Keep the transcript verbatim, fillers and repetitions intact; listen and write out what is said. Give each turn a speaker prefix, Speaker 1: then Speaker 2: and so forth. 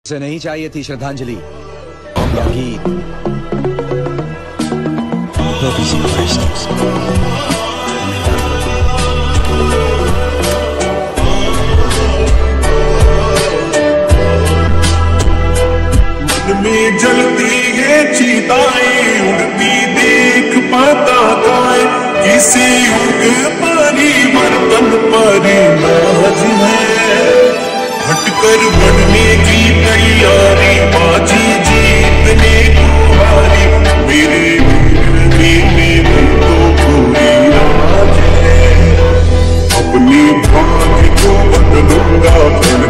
Speaker 1: से नहीं चाहिए थी श्रद्धांजलि या गीत, तो किसी
Speaker 2: मन में जलती है चिताएं, उड़ती देख पाता गाए, किसी उग परिवर्तन पर नाज है, हटकर बढ़ने की तैयारी, बाजी जीतने को हारी, मेरे मेरे में तो पूरी राज है, अपनी भाग्य को बदलूंगा।